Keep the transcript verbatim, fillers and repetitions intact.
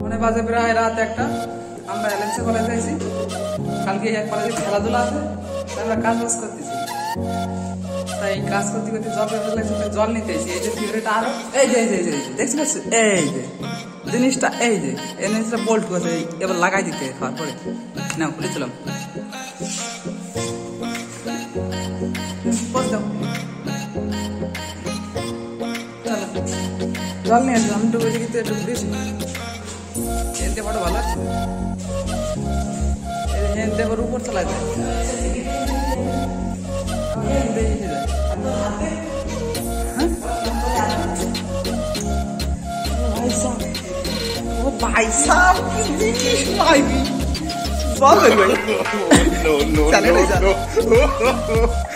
মনে বাজে প্রায় রাত একটা। আমরা এলএমসি কলেজে আইছি, কালকে এক কলেজে খেলাধুলা আছে, আমরা কাজ বাজ করতেছি। তাই কাজ করতে করতে জল লাগছে, জল নিতে এসেছি। এই যে ফিভারেট আরো এই যে এই যে দেখছি দেখছি এই যে জিনিসটা, এই যে এই জিনিসটা বোল্ট করছে, এবার লাগাই দিতে খাওয়ার পরে না খুলেছিলাম। জল নিয়ে আসলাম, আমি ডুবে কিন্তু একটু ঘুরেছি। হেনতে বড় ভালো আছে, হেনতে বড় উপর চলা যায়। भाई साहब भाई